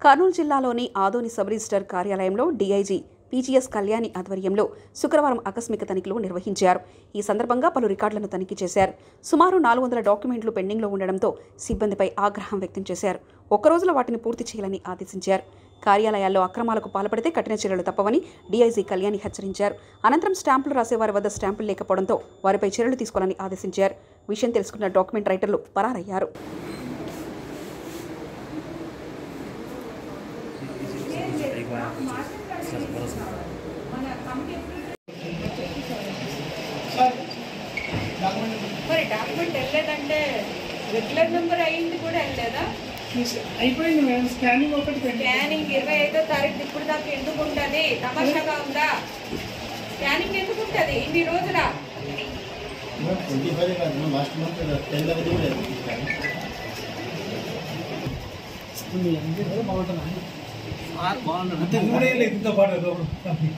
కర్నూలు జిల్లాలోని Adoni sub register కార్యాలయంలో DIG PGS Kalyani ఆధ్వర్యంలో శుక్రవారం ఆకస్మిక తనిఖీలు నిర్వహించారు. ఈ సందర్భంగా పలు రికార్డులను తనిఖీ చేశారు. సుమారు 400 డాక్యుమెంట్లు పెండింగ్లో ఉండడంతో సిబ్బందిపై ఆగ్రహం వ్యక్తం చేశారు. ఒక్కరోజులో వాటిని పూర్తి చేయాలని ఆదేశించారు. కార్యాలయాల్లో అక్రమాలకు పాల్పడితే కఠిన చర్యలు తప్పవని డీఐజీ కళ్యాణి హెచ్చరించారు. అనంతరం స్టాంపులు రాసేవారి వద్ద స్టాంపులు లేకపోవడంతో వారిపై చర్యలు తీసుకోవాలని ఆదేశించారు. విషయం తెలుసుకున్న డాక్యుమెంట్ రైటర్లు పరారయ్యారు. మరి డాక్యుమెంట్ వెళ్ళలేదంటే రెగ్యులర్ నెంబర్ అయింది కూడా వెళ్ళలేదా? అయిపోయింది మేడం. స్కానింగ్ ఒకటి స్కానింగ్ 25వ తారీఖు ఇప్పుడు దాకా ఎందుకు ఉంటుంది? తమాషాగా ఉందా? స్కానింగ్ ఎందుకు ఉంటుంది ఇన్ని రోజుల? బాగుంటుంది.